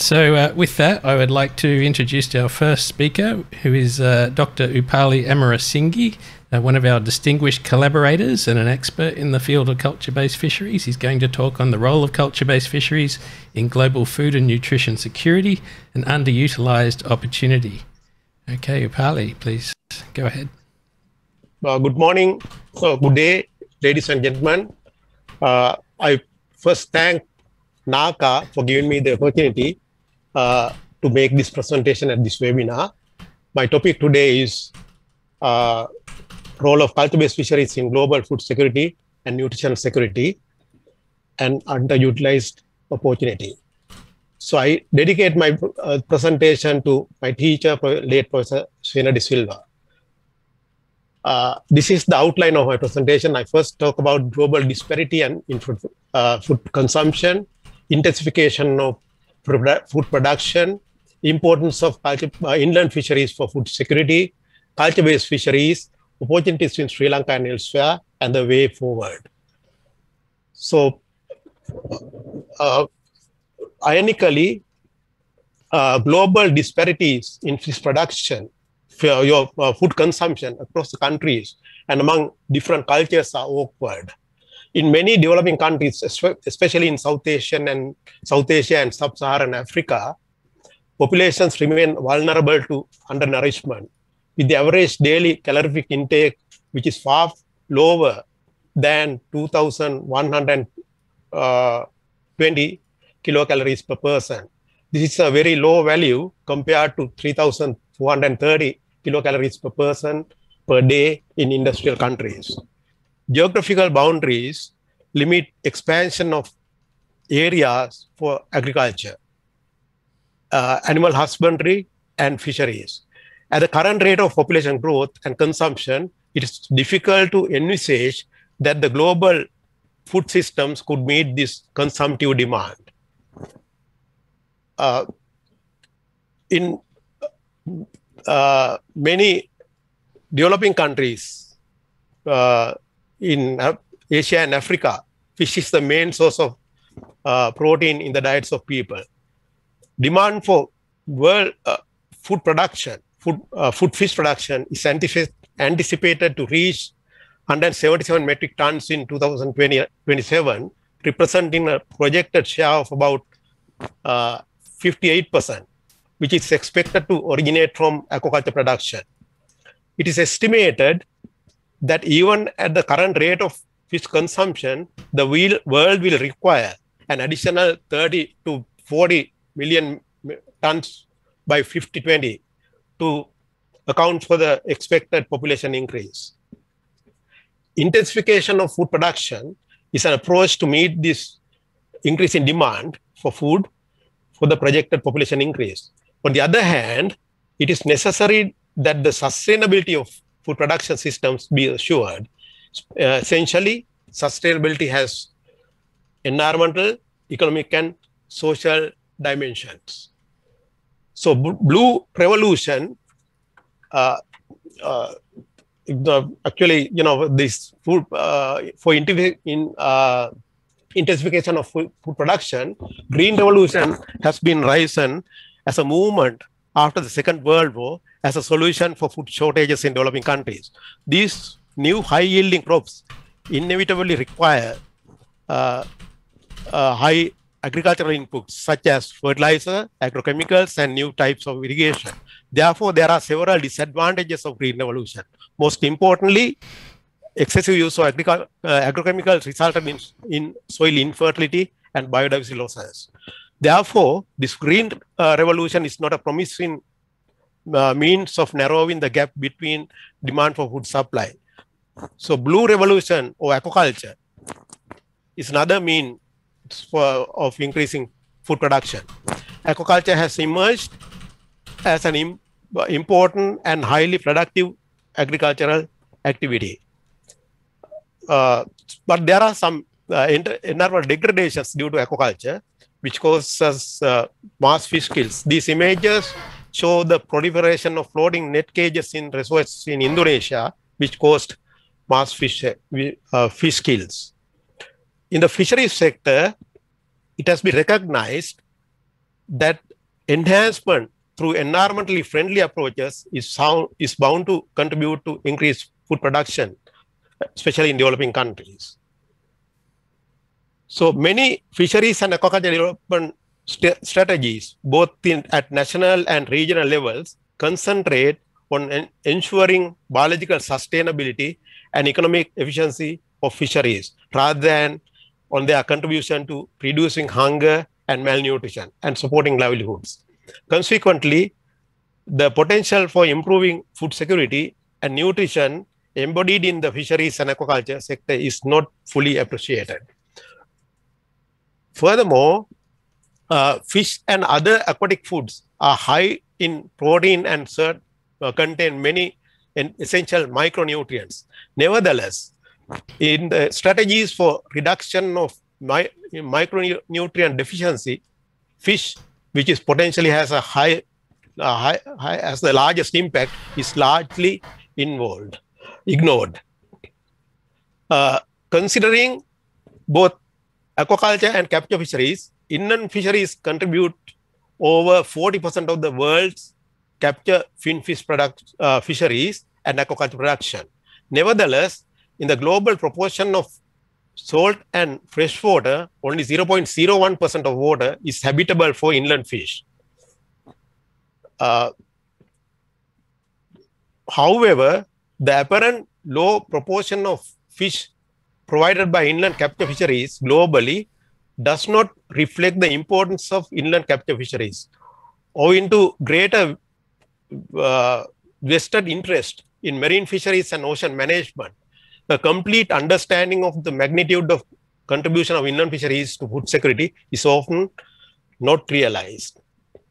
With that, I would like to introduce our first speaker, who is Dr. Upali Amarasinghe, one of our distinguished collaborators and an expert in the field of culture-based fisheries. He's going to talk on the role of culture-based fisheries in global food and nutrition security and underutilised opportunity. Okay, Upali, please go ahead. Good morning, good day, ladies and gentlemen. I first thank NACA for giving me the opportunity to make this presentation at this webinar. My topic today is role of culture-based fisheries in global food security and nutrition security and underutilized opportunity. So I dedicate my presentation to my teacher, late Professor Sena De Silva. This is the outline of my presentation. I first talk about global disparity and in food consumption, intensification of food production, importance of inland fisheries for food security, culture-based fisheries, opportunities in Sri Lanka and elsewhere, and the way forward. So, ironically, global disparities in fish production, for your food consumption across the countries and among different cultures are awkward. In many developing countries, especially in South Asia and Sub-Saharan Africa, populations remain vulnerable to undernourishment, with the average daily calorific intake, which is far lower than 2,120 kilocalories per person. This is a very low value compared to 3,430 kilocalories per person per day in industrial countries. Geographical boundaries limit expansion of areas for agriculture, animal husbandry, and fisheries. At the current rate of population growth and consumption, it is difficult to envisage that the global food systems could meet this consumptive demand. In many developing countries in Asia and Africa, fish is the main source of protein in the diets of people. Demand for world food production, food fish production is anticipated to reach 177 metric tons in 2027, representing a projected share of about 58%, which is expected to originate from aquaculture production. It is estimated that even at the current rate of fish consumption, the world will require an additional 30 to 40 million tons by 2020 to account for the expected population increase. Intensification of food production is an approach to meet this increase in demand for food for the projected population increase. On the other hand, it is necessary that the sustainability of food production systems be assured. Essentially, sustainability has environmental, economic, and social dimensions. So, blue revolution, actually, this food for intensification of food production, green revolution has been risen as a movement after the Second World War as a solution for food shortages in developing countries. These new high-yielding crops inevitably require high agricultural inputs such as fertilizer, agrochemicals, and new types of irrigation. Therefore, there are several disadvantages of green revolution. Most importantly, excessive use of agrochemicals resulted in soil infertility and biodiversity losses. Therefore, this green revolution is not a promising means of narrowing the gap between demand for food supply. So, blue revolution or aquaculture is another means of increasing food production. Aquaculture has emerged as an important and highly productive agricultural activity. But there are some environmental degradations due to aquaculture, which causes mass fish kills. These images show the proliferation of floating net cages in reservoirs in Indonesia, which caused mass fish kills. In the fisheries sector, it has been recognized that enhancement through environmentally friendly approaches is bound to contribute to increased food production, especially in developing countries. So many fisheries and aquaculture development strategies, both at national and regional levels, concentrate on ensuring biological sustainability and economic efficiency of fisheries, rather than on their contribution to reducing hunger and malnutrition and supporting livelihoods. Consequently, the potential for improving food security and nutrition embodied in the fisheries and aquaculture sector is not fully appreciated. Furthermore, fish and other aquatic foods are high in protein and contain many essential micronutrients. Nevertheless, in the strategies for reduction of micronutrient deficiency, fish, which is potentially has a high has the largest impact, is largely ignored. Considering both aquaculture and capture fisheries, inland fisheries contribute over 40% of the world's capture finfish fisheries and aquaculture production. Nevertheless, in the global proportion of salt and fresh water, only 0.01% of water is habitable for inland fish. However, the apparent low proportion of fish provided by inland capture fisheries globally does not reflect the importance of inland capture fisheries, owing to greater vested interest in marine fisheries and ocean management. The complete understanding of the magnitude of contribution of inland fisheries to food security is often not realized.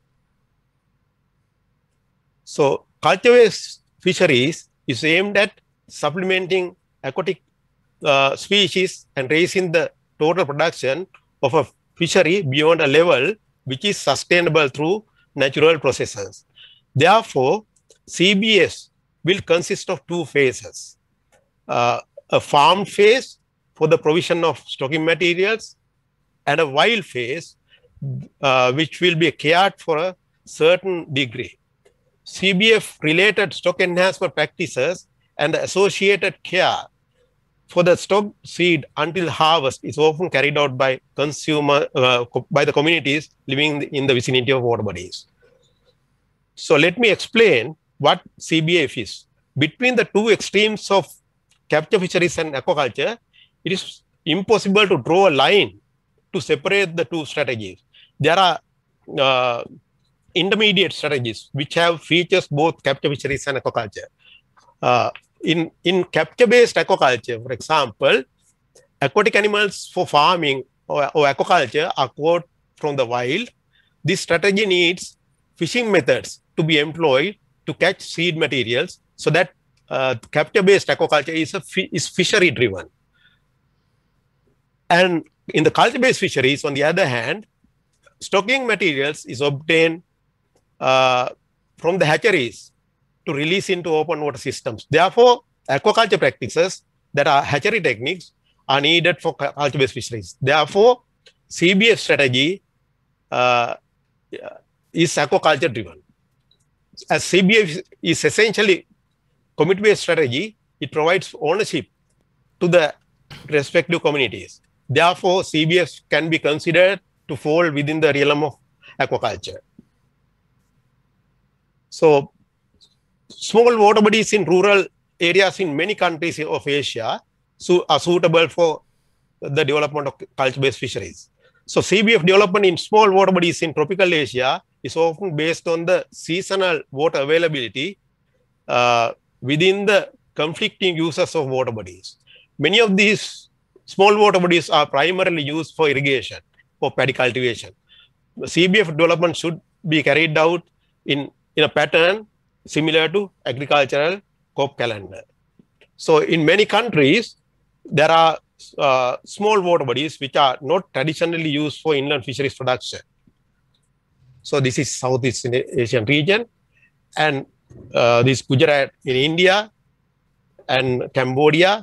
So, culture-based fisheries is aimed at supplementing aquatic species and raising the total production of a fishery beyond a level which is sustainable through natural processes. Therefore, CBS will consist of two phases. A farm phase for the provision of stocking materials and a wild phase which will be cared for a certain degree. CBF related stock enhancement practices and the associated care for the stock seed until harvest is often carried out by by the communities living in the vicinity of water bodies. So let me explain what CBF is. Between the two extremes of capture fisheries and aquaculture, it is impossible to draw a line to separate the two strategies. There are intermediate strategies which have features both capture fisheries and aquaculture. In capture-based aquaculture, for example, aquatic animals for farming or aquaculture are caught from the wild. This strategy needs fishing methods to be employed to catch seed materials, so that capture-based aquaculture is fishery-driven. And in the culture-based fisheries, on the other hand, stocking materials is obtained from the hatcheries to release into open water systems. Therefore, aquaculture practices that are hatchery techniques are needed for culture-based fisheries. Therefore, CBF strategy is aquaculture-driven. As CBF is essentially commit-based strategy, it provides ownership to the respective communities. Therefore, CBF can be considered to fall within the realm of aquaculture. So, small water bodies in rural areas in many countries of Asia are suitable for the development of culture-based fisheries. So, CBF development in small water bodies in tropical Asia is often based on the seasonal water availability within the conflicting uses of water bodies. Many of these small water bodies are primarily used for irrigation or paddy cultivation. CBF development should be carried out in a pattern similar to agricultural crop calendar. So in many countries, there are small water bodies which are not traditionally used for inland fisheries production. So this is Southeast Asian region, and this Gujarat in India, and Cambodia,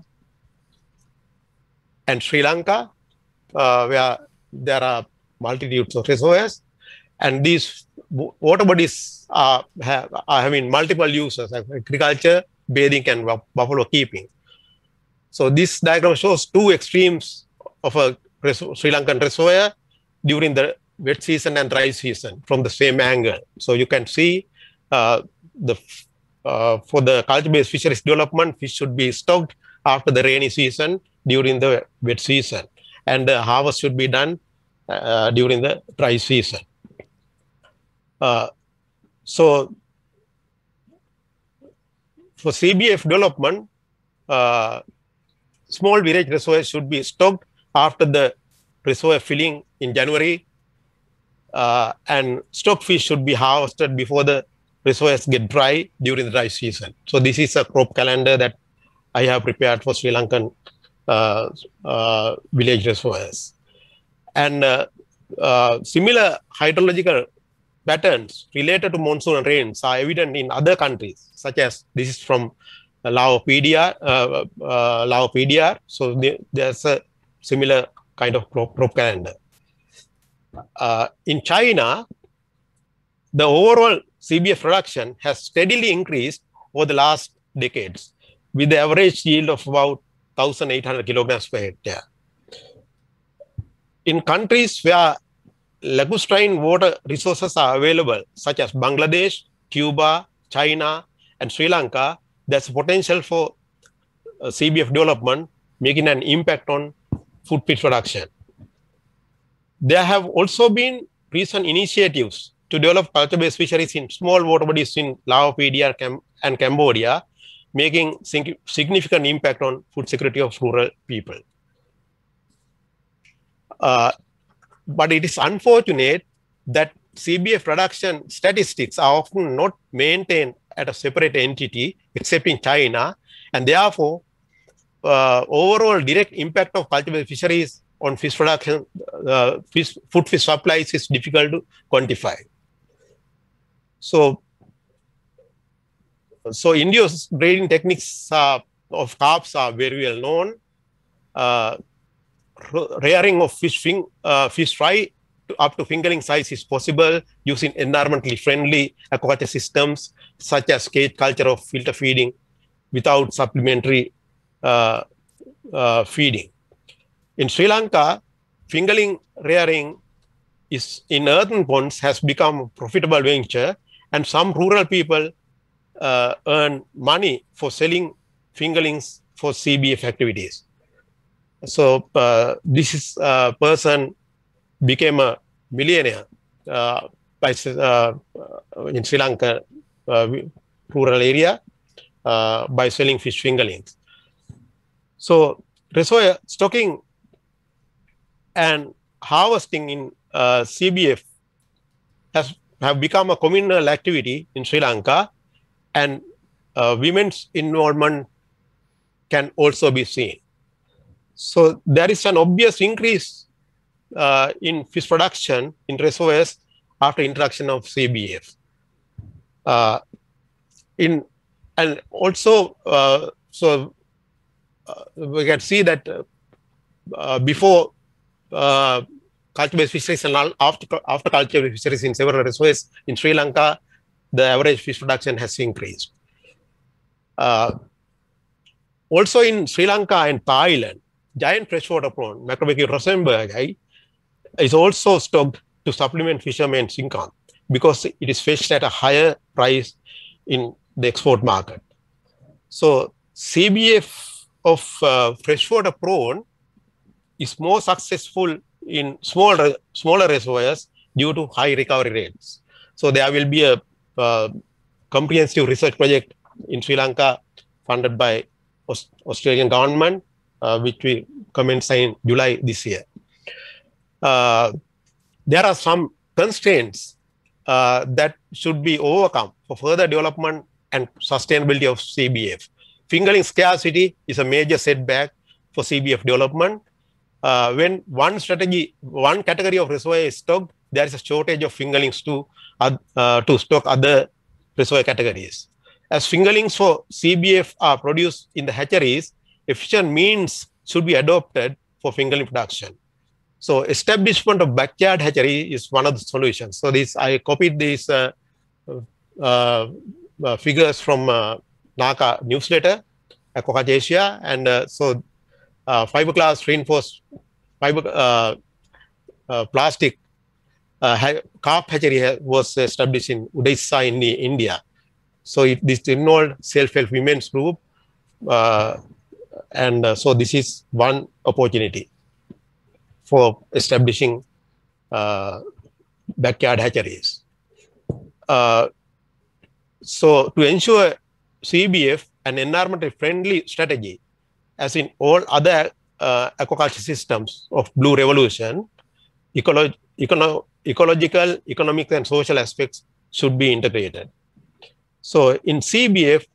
and Sri Lanka, where there are multitudes of reservoirs. And these water bodies are having multiple uses, like agriculture, bathing, and buffalo keeping. So this diagram shows two extremes of a Sri Lankan reservoir during the wet season and dry season from the same angle. So you can see for the culture-based fisheries development, fish should be stocked after the rainy season during the wet season, and the harvest should be done during the dry season. So for CBF development, small village reservoirs should be stocked after the reservoir filling in January, and stock fish should be harvested before the reservoirs get dry during the dry season. So this is a crop calendar that I have prepared for Sri Lankan village reservoirs. And similar hydrological patterns related to monsoon rains are evident in other countries, such as this is from Lao PDR. So there's a similar kind of crop calendar. In China, the overall CBF production has steadily increased over the last decades, with the average yield of about 1,800 kilograms per hectare. In countries where lacustrine water resources are available, such as Bangladesh, Cuba, China, and Sri Lanka, there's potential for CBF development, making an impact on food fish production. There have also been recent initiatives to develop culture-based fisheries in small water bodies in Lao, PDR, and Cambodia, making significant impact on food security of rural people. But it is unfortunate that CBF production statistics are often not maintained at a separate entity, except in China, and therefore, overall direct impact of culture-based fisheries on fish production, food fish supplies is difficult to quantify. So India's breeding techniques of carps are very well known. Rearing of fish fry up to fingerling size is possible using environmentally friendly aquaculture systems such as cage culture or filter feeding without supplementary feeding. In Sri Lanka, fingerling rearing in earthen ponds has become a profitable venture, and some rural people earn money for selling fingerlings for CBF activities. So this person became a millionaire in Sri Lanka rural area by selling fish fingerlings. So reservoir stocking and harvesting in CBF have become a communal activity in Sri Lanka, and women's involvement can also be seen. So there is an obvious increase in fish production in reservoirs after introduction of CBF. And also, we can see that before culture-based fisheries and after culture-based fisheries in several reservoirs in Sri Lanka, the average fish production has increased. Also in Sri Lanka and Thailand, giant freshwater prawn, Macrobacillus rosenbergi, is also stocked to supplement fishermen's income because it is fetched at a higher price in the export market. So CBF of freshwater prawn is more successful in smaller reservoirs due to high recovery rates. So there will be a comprehensive research project in Sri Lanka funded by Australian government, which we commenced in July this year. There are some constraints that should be overcome for further development and sustainability of CBF. Fingerling scarcity is a major setback for CBF development. When one category of reservoir is stocked, there is a shortage of fingerlings to stock other reservoir categories. As fingerlings for CBF are produced in the hatcheries, efficient means should be adopted for fingerling production. So establishment of backyard hatchery is one of the solutions. So I copied these figures from NACA newsletter, Aquaculture Asia, and fiberglass reinforced plastic carp hatchery was established in Odisha in India. So this involved self-help women's group, so this is one opportunity for establishing backyard hatcheries. So to ensure CBF an environmentally friendly strategy, as in all other aquaculture systems of Blue Revolution, ecological, economic, and social aspects should be integrated. So in CBF,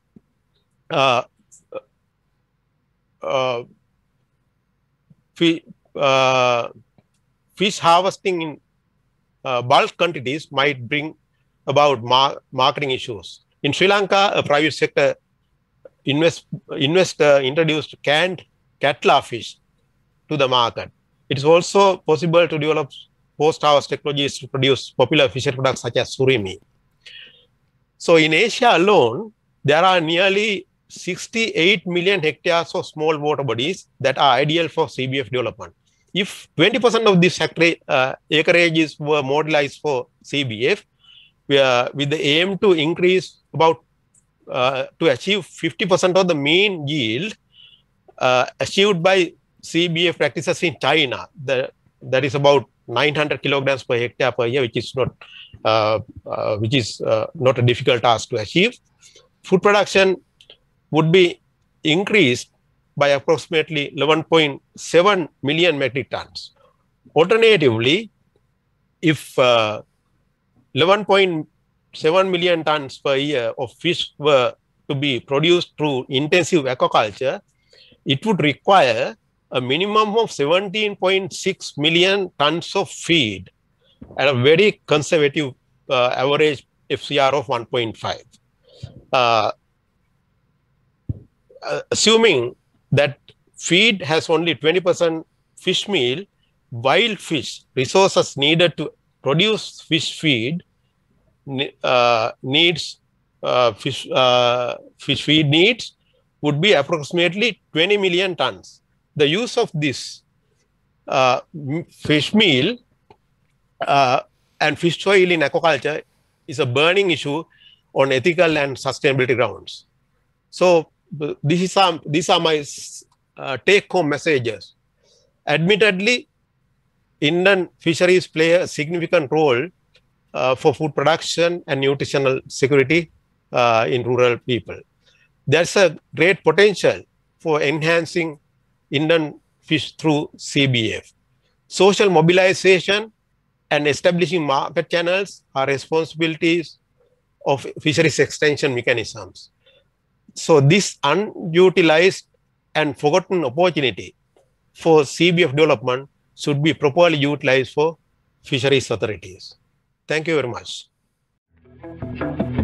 fish harvesting in bulk quantities might bring about marketing issues. In Sri Lanka, a private sector investor introduced canned catla fish to the market. It is also possible to develop post-harvest technologies to produce popular fishery products such as surimi. So in Asia alone, there are nearly 68 million hectares of small water bodies that are ideal for CBF development. If 20% of this acreages were modelized for CBF, with the aim to increase about to achieve 50% of the mean yield achieved by CBF practices in China, that is about 900 kilograms per hectare per year, which is not a difficult task to achieve. Food production would be increased by approximately 11.7 million metric tons. Alternatively, if 11.7 million tons per year of fish were to be produced through intensive aquaculture, it would require a minimum of 17.6 million tons of feed at a very conservative average FCR of 1.5. Assuming that feed has only 20% fish meal, wild fish resources needed to produce fish feed fish feed needs would be approximately 20 million tons. The use of this fish meal and fish oil in aquaculture is a burning issue on ethical and sustainability grounds. So these are my take-home messages. Admittedly, Indian fisheries play a significant role for food production and nutritional security in rural people. There's a great potential for enhancing Indian fish through CBF. Social mobilization and establishing market channels are responsibilities of fisheries extension mechanisms. So this unutilized and forgotten opportunity for CBF development should be properly utilized for fisheries authorities. Thank you very much.